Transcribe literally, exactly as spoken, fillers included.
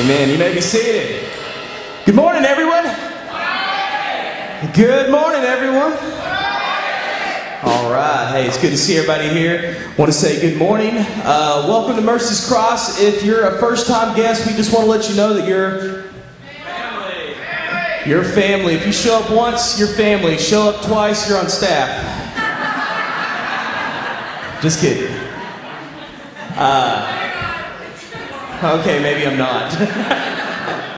Amen. You may be seated. Good morning, everyone. Good morning, everyone. All right. Hey, it's good to see everybody here. Want to say good morning. Uh, welcome to Mercy's Cross. If you're a first-time guest, we just want to let you know that you're family. You're family. If you show up once, you're family. Show up twice, you're on staff. Just kidding. Uh, okay, maybe I'm not.